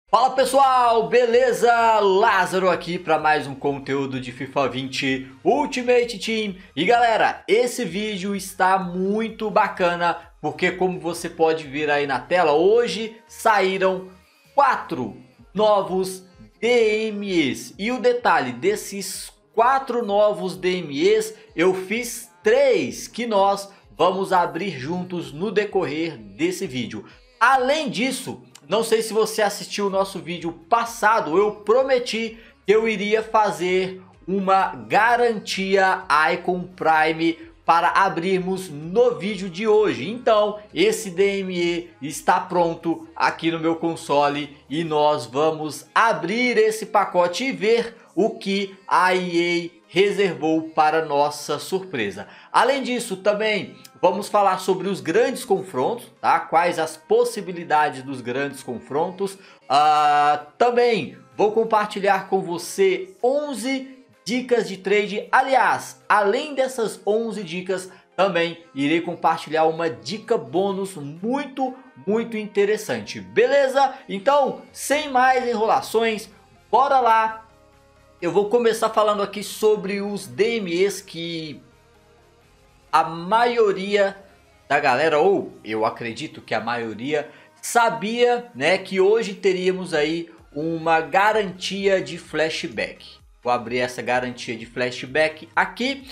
Fala pessoal, beleza? Lázaro aqui para mais um conteúdo de FIFA 20 Ultimate Team. E galera, esse vídeo está muito bacana porque, como você pode ver aí na tela, hoje saíram 4 novos DMEs. E o detalhe desses 4 novos DMEs, eu fiz 3 que nós vamos abrir juntos no decorrer desse vídeo. Além disso, não sei se você assistiu o nosso vídeo passado, eu prometi que eu iria fazer uma garantia Icon Prime para abrirmos no vídeo de hoje. Então, esse DME está pronto aqui no meu console e nós vamos abrir esse pacote e ver o que a EA reservou para nossa surpresa. Além disso, também vamos falar sobre os grandes confrontos, tá? Quais as possibilidades dos grandes confrontos. Também vou compartilhar com você 11 dicas de trade. Aliás, além dessas 11 dicas, também irei compartilhar uma dica bônus muito interessante. Beleza? Então, sem mais enrolações, bora lá. Eu vou começar falando aqui sobre os DMEs que a maioria da galera, ou eu acredito que a maioria, sabia, né, que hoje teríamos aí uma garantia de flashback. Vou abrir essa garantia de flashback aqui.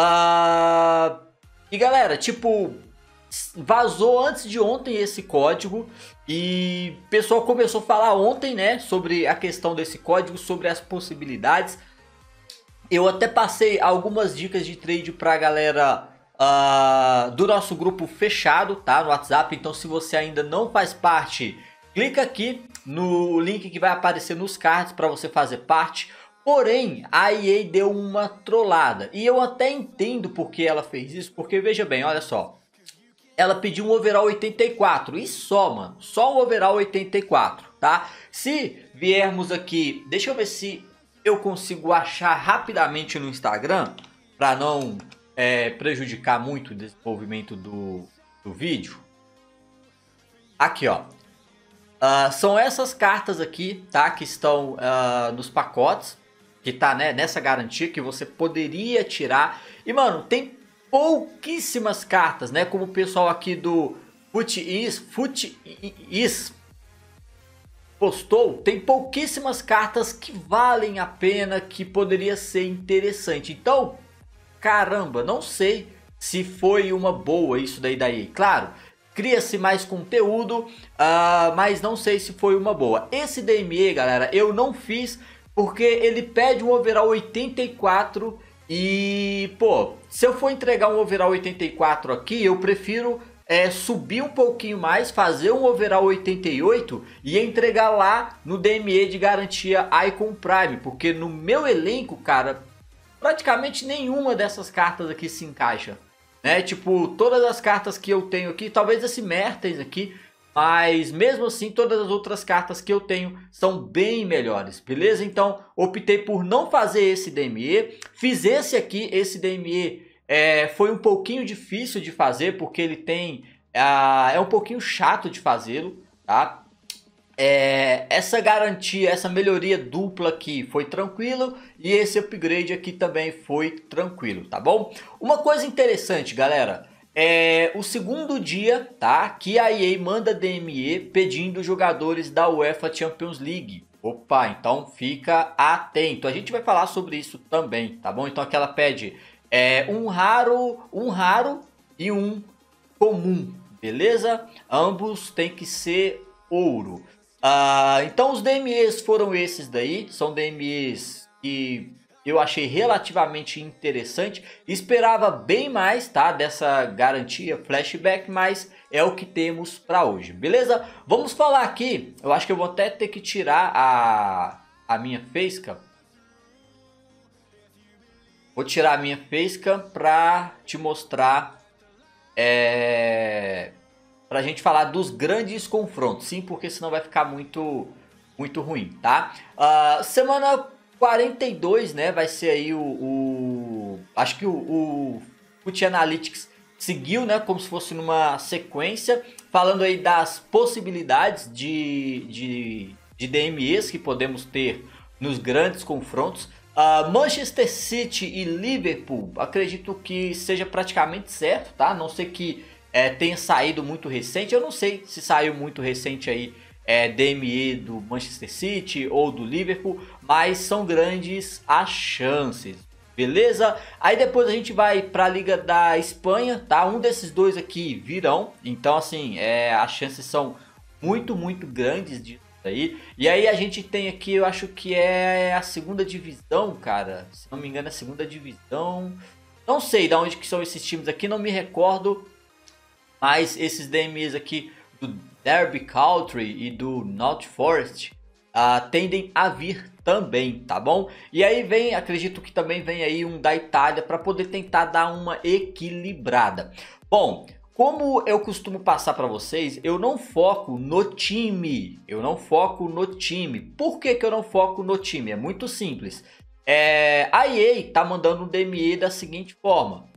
E galera, tipo, vazou antes de ontem esse código e o pessoal começou a falar ontem, né, sobre a questão desse código, sobre as possibilidades. Eu até passei algumas dicas de trade pra galera do nosso grupo fechado, tá, no WhatsApp. Então, se você ainda não faz parte, clica aqui no link que vai aparecer nos cards para você fazer parte. Porém, a EA deu uma trollada e eu até entendo porque ela fez isso, porque veja bem, olha só. Ela pediu um overall 84 e só, mano, só um overall 84, tá? Se viermos aqui, deixa eu ver se eu consigo achar rapidamente no Instagram, para não prejudicar muito o desenvolvimento do vídeo. Aqui, ó. São essas cartas aqui, tá? Que estão nos pacotes, que tá, né, nessa garantia que você poderia tirar. E, mano, tem pouquíssimas cartas, né? Como o pessoal aqui do FUTIS postou, tem pouquíssimas cartas que valem a pena, que poderia ser interessante. Então, caramba, não sei se foi uma boa isso daí daí. Claro, cria-se mais conteúdo, mas não sei se foi uma boa. Esse DME, galera, eu não fiz porque ele pede um overall 84 e, pô, se eu for entregar um overall 84 aqui, eu prefiro subir um pouquinho mais, fazer um overall 88 e entregar lá no DME de garantia Icon Prime, porque no meu elenco, cara, praticamente nenhuma dessas cartas aqui se encaixa, né? Tipo, todas as cartas que eu tenho aqui, talvez esse Mertens aqui, mas mesmo assim todas as outras cartas que eu tenho são bem melhores, beleza? Então optei por não fazer esse DME, fiz esse aqui, esse DME foi um pouquinho difícil de fazer, porque ele tem, é um pouquinho chato de fazê-lo, tá? Essa garantia, essa melhoria dupla aqui foi tranquilo e esse upgrade aqui também foi tranquilo, tá bom? Uma coisa interessante, galera, o segundo dia, tá, que a EA manda DME pedindo jogadores da UEFA Champions League. Opa, então fica atento, a gente vai falar sobre isso também, tá bom? Então aqui ela pede um raro e um comum, beleza? Ambos tem que ser ouro. Então os DMEs foram esses daí, são DMEs que eu achei relativamente interessante, esperava bem mais, tá, dessa garantia flashback, mas é o que temos para hoje, beleza? Vamos falar aqui, eu acho que eu vou até ter que tirar a minha facecam. Vou tirar a minha facecam para te mostrar, pra gente falar dos grandes confrontos, sim, porque senão vai ficar muito ruim, tá? Semana 42, né, vai ser aí acho que o FUT Analytics seguiu, né, como se fosse numa sequência, falando aí das possibilidades de de DMEs que podemos ter nos grandes confrontos. Manchester City e Liverpool, acredito que seja praticamente certo, tá? A não ser que tenha saído muito recente. Eu não sei se saiu muito recente aí DME do Manchester City ou do Liverpool, mas são grandes as chances, beleza? Aí depois a gente vai para a Liga da Espanha, tá? Um desses dois aqui virão, então assim, as chances são muito grandes disso aí. E aí a gente tem aqui, eu acho que é a segunda divisão, cara. Se não me engano, é a segunda divisão. Não sei de onde que são esses times aqui, não me recordo. Mas esses DMEs aqui do Derby County e do Nottingham Forest tendem a vir também, tá bom? E aí vem, acredito que também vem aí um da Itália para poder tentar dar uma equilibrada. Bom, como eu costumo passar para vocês, eu não foco no time. Por que que eu não foco no time? É muito simples. A EA tá mandando um DME da seguinte forma.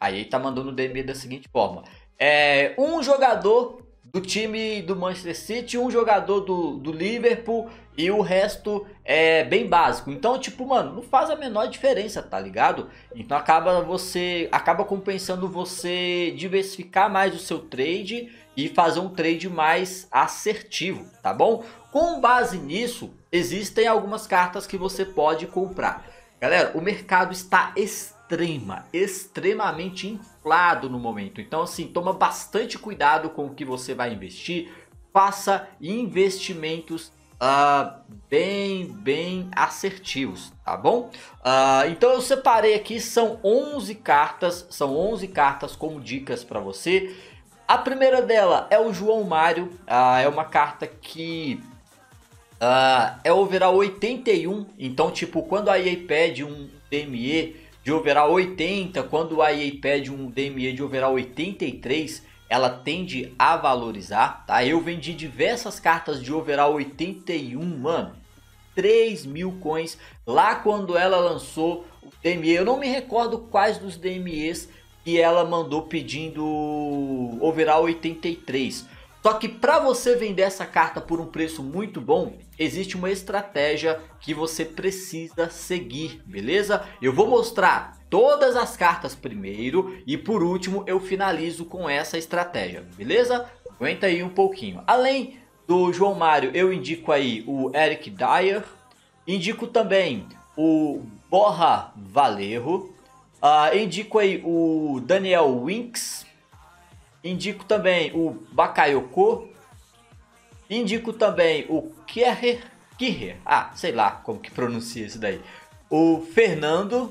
Um jogador do time do Manchester City, um jogador do Liverpool e o resto é bem básico. Então, tipo, mano, não faz a menor diferença, tá ligado? Então acaba compensando você diversificar mais o seu trade e fazer um trade mais assertivo, tá bom? Com base nisso, existem algumas cartas que você pode comprar. Galera, o mercado está extremamente inflado no momento. Então assim, toma bastante cuidado com o que você vai investir. Faça investimentos bem assertivos, tá bom? Então eu separei aqui, são 11 cartas como dicas para você. A primeira dela é o João Mário, é uma carta que é overall 81, então tipo, quando a EA pede um DME de overall 80, quando a EA pede um DME de overall 83, ela tende a valorizar, tá? Eu vendi diversas cartas de overall 81, mano, 3.000 coins, lá quando ela lançou o DME. Eu não me recordo quais dos DMEs que ela mandou pedindo overall 83. Só que para você vender essa carta por um preço muito bom, existe uma estratégia que você precisa seguir, beleza? Eu vou mostrar todas as cartas primeiro e por último eu finalizo com essa estratégia, beleza? Aguenta aí um pouquinho. Além do João Mário, eu indico aí o Eric Dier, indico também o Borja Valero, indico aí o Daniel Winks, indico também o Bakayoko. Indico também o Kierrer. Sei lá como que pronuncia isso daí. O Fernando.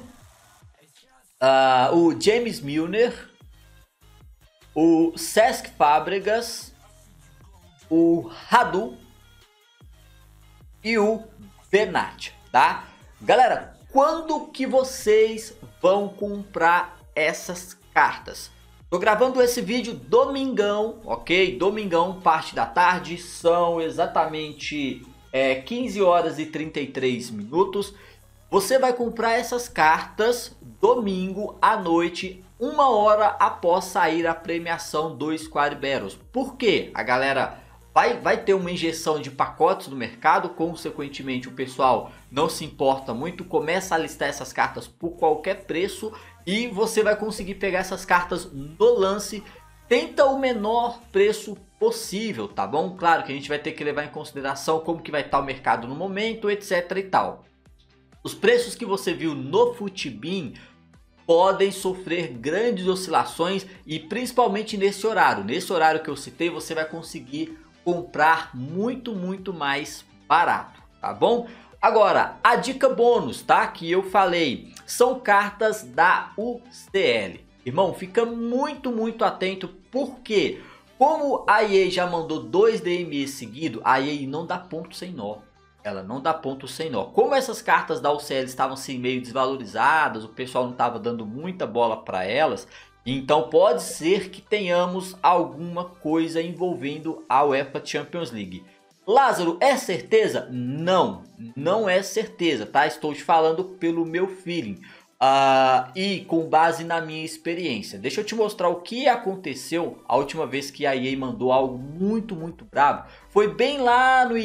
O James Milner. O Cesc Fábregas. O Radu. E o Bernat, tá? Galera, quando que vocês vão comprar essas cartas? Tô gravando esse vídeo domingão, ok? Domingão, parte da tarde, são exatamente 15 horas e 33 minutos. Você vai comprar essas cartas domingo à noite, 1 hora após sair a premiação do Squad Battles. Por quê? A galera vai ter uma injeção de pacotes no mercado, consequentemente o pessoal não se importa muito, começa a listar essas cartas por qualquer preço e você vai conseguir pegar essas cartas no lance. Tenta o menor preço possível, tá bom? Claro que a gente vai ter que levar em consideração como que vai estar o mercado no momento, etc e tal. Os preços que você viu no Futibin podem sofrer grandes oscilações e principalmente nesse horário. Nesse horário que eu citei, você vai conseguir comprar muito mais barato, tá bom? Agora, a dica bônus, tá? Que eu falei, são cartas da UCL. Irmão, fica muito atento, porque como a EA já mandou 2 DMEs seguidos, a EA não dá ponto sem nó. Ela não dá ponto sem nó. Como essas cartas da UCL estavam assim meio desvalorizadas, o pessoal não estava dando muita bola para elas, então pode ser que tenhamos alguma coisa envolvendo a UEFA Champions League. Lázaro, é certeza? Não é certeza, tá? Estou te falando pelo meu feeling. e com base na minha experiência. Deixa eu te mostrar o que aconteceu a última vez que a EA mandou algo muito brabo. Foi bem lá no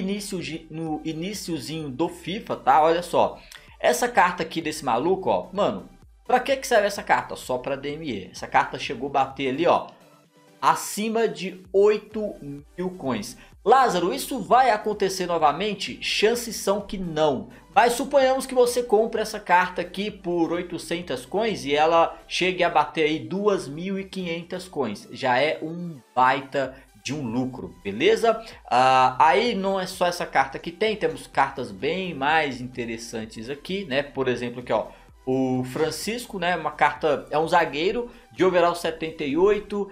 iniciozinho do FIFA, tá? Olha só. Essa carta aqui desse maluco, ó. Mano, pra que serve essa carta? Só pra DME. Essa carta chegou a bater ali, ó, acima de 8.000 coins. Lázaro, isso vai acontecer novamente? Chances são que não. Mas suponhamos que você compre essa carta aqui por 800 coins e ela chegue a bater aí 2.500 coins. Já é um baita de um lucro, beleza? Aí não é só essa carta que tem, temos cartas bem mais interessantes aqui, né? Por exemplo aqui, ó, o Francisco, né? Uma carta, é um zagueiro de overall 78,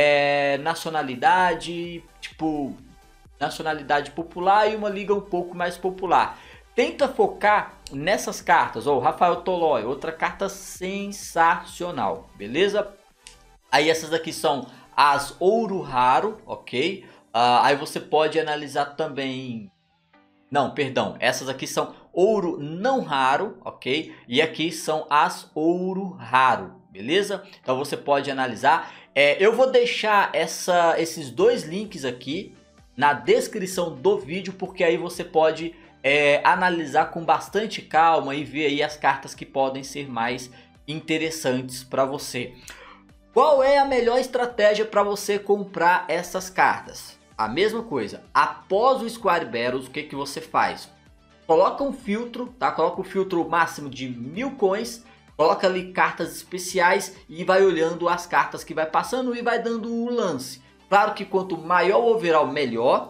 nacionalidade, tipo, nacionalidade popular e uma liga um pouco mais popular. Tenta focar nessas cartas, ó, o Rafael Tolói, outra carta sensacional, beleza? Aí essas aqui são as ouro raro, ok? Aí você pode analisar também... Não, perdão, essas aqui são ouro não raro, ok? E aqui são as ouro raro, beleza? Então você pode analisar. Eu vou deixar esses dois links aqui na descrição do vídeo, porque aí você pode analisar com bastante calma e ver aí as cartas que podem ser mais interessantes para você. Qual é a melhor estratégia para você comprar essas cartas? A mesma coisa, após o Squad Battles, o que que você faz? Coloca um filtro, tá? Coloca o filtro máximo de 1000 coins, coloca ali cartas especiais e vai olhando as cartas que vai passando e vai dando o lance. Claro que quanto maior o overall, melhor.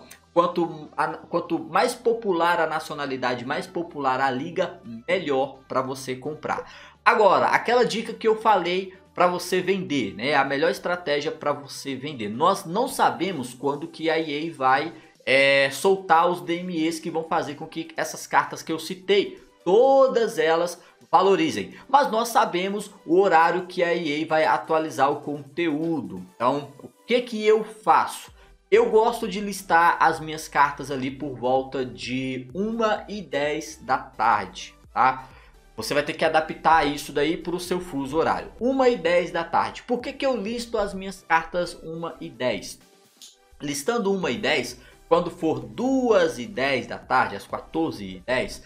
Quanto mais popular a nacionalidade, mais popular a liga, melhor para você comprar. Agora, aquela dica que eu falei para você vender, né? A melhor estratégia para você vender. Nós não sabemos quando que a EA vai soltar os DMEs que vão fazer com que essas cartas que eu citei, todas elas valorizem. Mas nós sabemos o horário que a EA vai atualizar o conteúdo. Então, o que que eu faço? Eu gosto de listar as minhas cartas ali por volta de 1h10 da tarde, tá? Você vai ter que adaptar isso daí para o seu fuso horário. 1h10 da tarde. Por que que eu listo as minhas cartas 1h10? Listando 1h10, quando for 2h10 da tarde, às 14h10,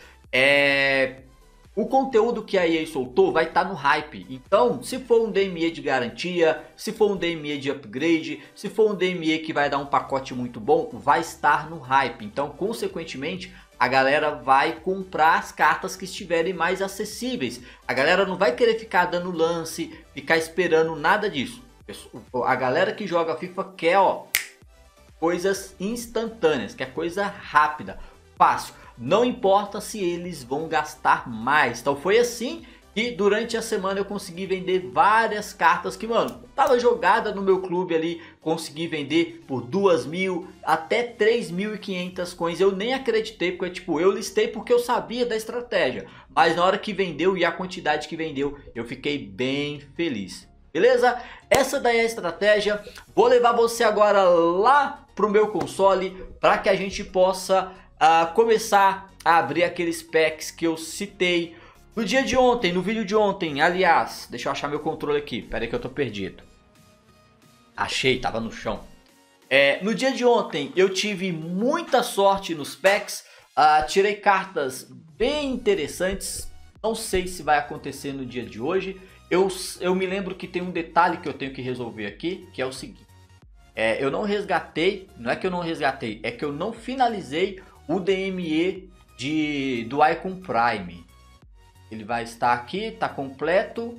o conteúdo que a EA soltou vai estar no hype. Então, se for um DME de garantia, se for um DME de upgrade, se for um DME que vai dar um pacote muito bom, vai estar no hype. Então, consequentemente, a galera vai comprar as cartas que estiverem mais acessíveis. A galera não vai querer ficar dando lance, ficar esperando nada disso. A galera que joga FIFA quer, ó, coisas instantâneas, quer coisa rápida, fácil. Não importa se eles vão gastar mais. Então foi assim que durante a semana eu consegui vender várias cartas que, mano, tava jogada no meu clube ali. Consegui vender por 2.000 até 3.500 coins. Eu nem acreditei, porque tipo, eu listei porque eu sabia da estratégia. Mas na hora que vendeu e a quantidade que vendeu, eu fiquei bem feliz. Beleza? Essa daí é a estratégia. Vou levar você agora lá pro meu console para que a gente possa começar a abrir aqueles packs que eu citei no dia de ontem, no vídeo de ontem. Aliás, deixa eu achar meu controle aqui, pera aí que eu tô perdido. Achei, tava no chão. No dia de ontem eu tive muita sorte nos packs, tirei cartas bem interessantes. Não sei se vai acontecer no dia de hoje. Eu me lembro que tem um detalhe que eu tenho que resolver aqui, que é o seguinte. Eu não resgatei, não é que eu não resgatei, é que eu não finalizei o DME do Icon Prime. Ele vai estar aqui, tá completo.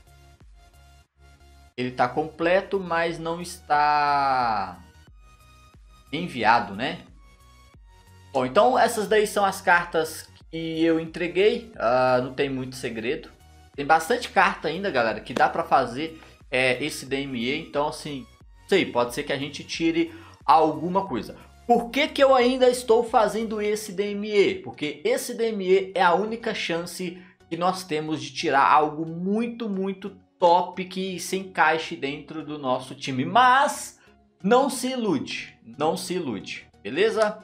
Ele tá completo, mas não está enviado, né? Bom, então essas daí são as cartas que eu entreguei. Não tem muito segredo. Tem bastante carta ainda, galera, que dá pra fazer esse DME. Então, assim, sei, pode ser que a gente tire alguma coisa. Por que que eu ainda estou fazendo esse DME? Porque esse DME é a única chance que nós temos de tirar algo muito top que se encaixe dentro do nosso time. Mas não se ilude, não se ilude, beleza?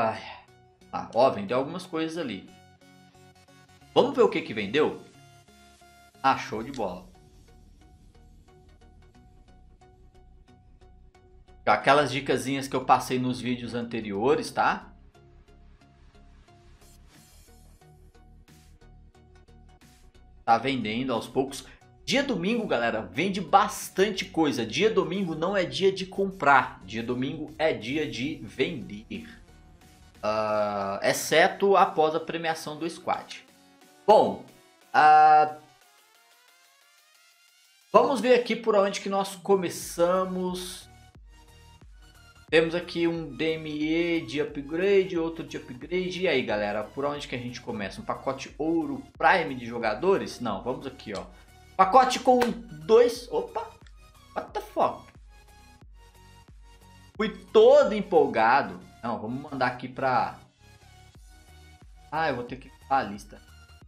Ó, vendeu algumas coisas ali. Vamos ver o que que vendeu? Ah, show de bola. Aquelas dicasinhas que eu passei nos vídeos anteriores, tá? Tá vendendo aos poucos. Dia domingo, galera, vende bastante coisa. Dia domingo não é dia de comprar. Dia domingo é dia de vender. Exceto após a premiação do squad. Bom, vamos ver aqui por onde que nós começamos. Temos aqui um DME de upgrade, outro de upgrade. E aí, galera, por onde que a gente começa? Um pacote ouro Prime de jogadores? Não, vamos aqui, ó. Pacote com 2... Opa! What the fuck? Fui todo empolgado. Não, vamos mandar aqui pra... Ah, eu vou ter que limpar a lista.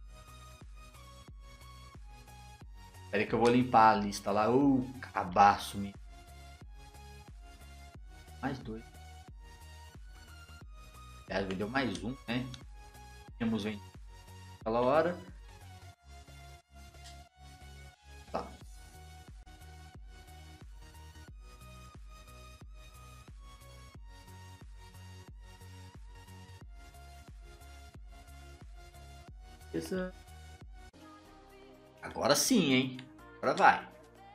Espera aí que eu vou limpar a lista lá. Cabaço, me. Mais 2. Aliás, vendeu mais um, né? Tínhamos vendido naquela hora. Tá. Beleza. Agora sim, hein? Agora vai.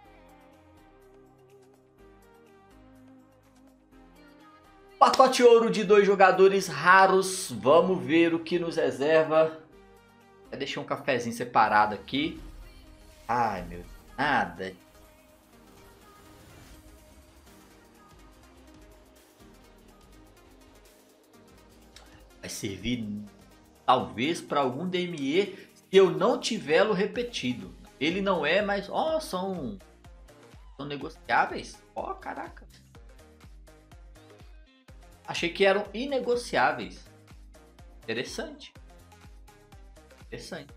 Pacote ouro de 2 jogadores raros. Vamos ver o que nos reserva. Eu deixei um cafezinho separado aqui. Ai, meu Deus. Nada. Vai servir talvez para algum DME se eu não tivê-lo repetido. Ele não é, mas ó, são negociáveis. Ó, caraca. Achei que eram inegociáveis. Interessante. Interessante.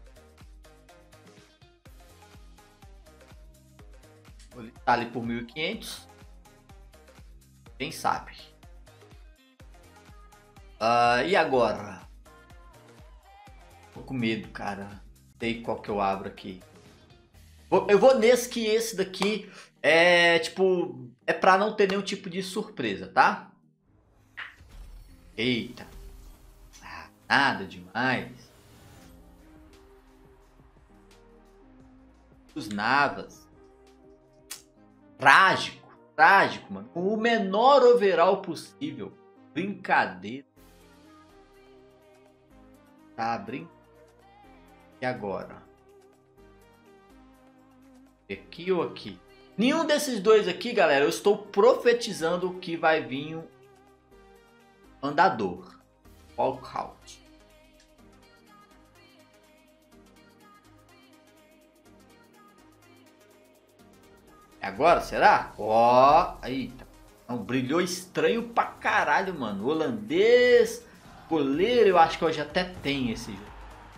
Vou listar ali por 1.500. Quem sabe? E agora? Tô com medo, cara. Não sei qual que eu abro aqui. Eu vou nesse que esse daqui é tipo... É pra não ter nenhum tipo de surpresa, tá? Eita. Nada demais. Os Navas. Trágico. Trágico, mano. O menor overall possível. Brincadeira. Tá, brincadeira. E agora? Aqui ou aqui? Nenhum desses dois aqui, galera, eu estou profetizando que vai vir um andador. Walkout. Agora, será? Ó, aí. Não, brilhou estranho pra caralho, mano. Holandês, goleiro, eu acho que hoje até tem esse jogo.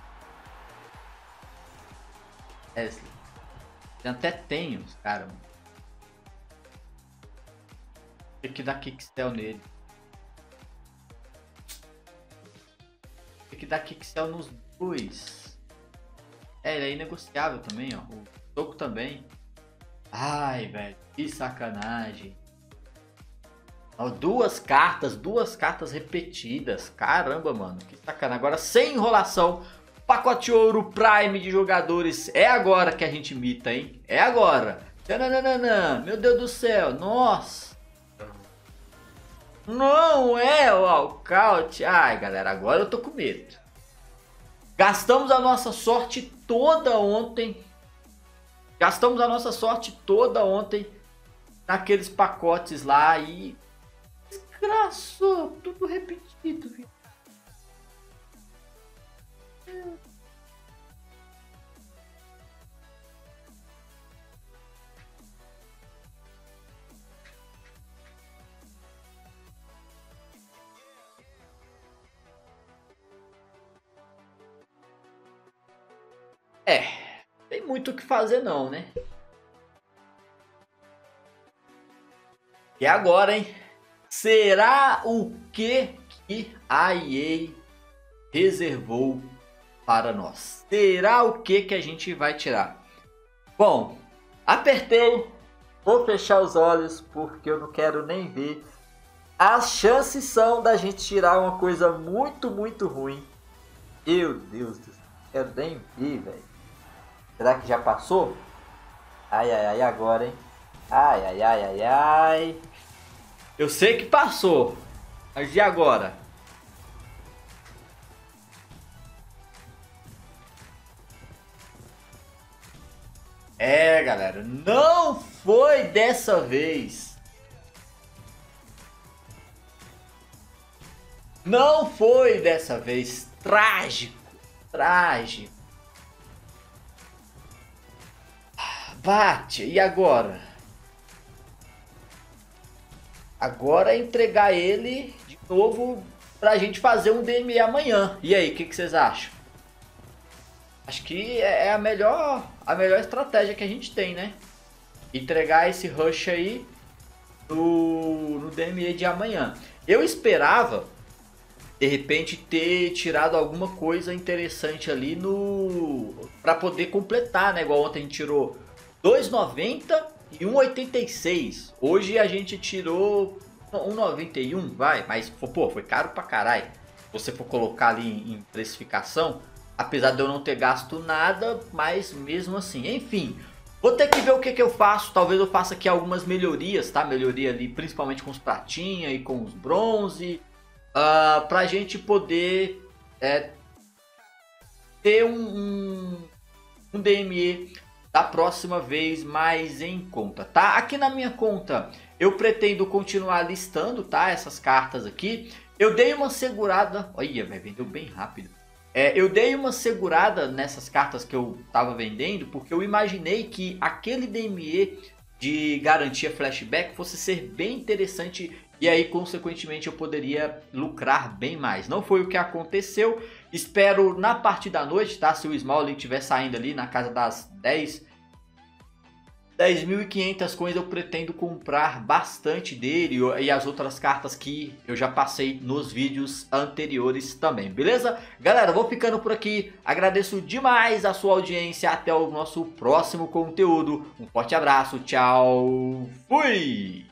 Wesley. Até tem os caras, mano. Tem que dar kickstell nele. Tem que dar kickstell nos dois. Ele é inegociável também, ó. O Toco também. Ai, velho. Que sacanagem. Ó, duas cartas repetidas. Caramba, mano. Que sacanagem. Agora, sem enrolação. Pacote ouro Prime de jogadores. É agora que a gente imita, hein? É agora. Tananana. Meu Deus do céu. Nossa. Não é o walkout. Ai, galera. Agora eu tô com medo. Gastamos a nossa sorte toda ontem. Naqueles pacotes lá e... Desgraçou. Tudo repetido, viu? Tem muito o que fazer não, né? E agora, hein? Será o que a EA reservou para nós? Será o que a gente vai tirar? Bom, apertei. Vou fechar os olhos porque eu não quero nem ver. As chances são da gente tirar uma coisa muito, muito ruim. Meu Deus do céu. Quero nem ver, velho. Será que já passou? Ai, ai, ai, agora, hein? Ai, ai, ai, ai, ai. Eu sei que passou. Mas e agora? É, galera, não foi dessa vez. Não foi dessa vez. Trágico, trágico. Bate, e agora? Agora é entregar ele de novo pra gente fazer um DME amanhã. E aí, o que vocês acham? Acho que é a melhor estratégia que a gente tem, né? Entregar esse rush aí no DME de amanhã. Eu esperava, de repente, ter tirado alguma coisa interessante ali para poder completar, né? Igual ontem a gente tirou 2,90 e 1,86. Hoje a gente tirou 1,91, vai. Mas, pô, foi caro pra caralho. Se você for colocar ali em precificação, apesar de eu não ter gasto nada, mas mesmo assim, enfim. Vou ter que ver o que eu faço. Talvez eu faça aqui algumas melhorias, tá? Melhoria ali, principalmente com os pratinha e com os bronze. Pra gente poder ter um DME da próxima vez mais em conta, tá? Aqui na minha conta eu pretendo continuar listando, tá? Essas cartas aqui. Eu dei uma segurada. Olha, vendeu bem rápido. Eu dei uma segurada nessas cartas que eu tava vendendo, porque eu imaginei que aquele DME de garantia flashback fosse ser bem interessante e aí consequentemente eu poderia lucrar bem mais. Não foi o que aconteceu. Espero na parte da noite, tá? Se o Small estiver saindo ali na casa das 10.500 coins, eu pretendo comprar bastante dele e as outras cartas que eu já passei nos vídeos anteriores também, beleza? Galera, vou ficando por aqui, agradeço demais a sua audiência, até o nosso próximo conteúdo, um forte abraço, tchau, fui!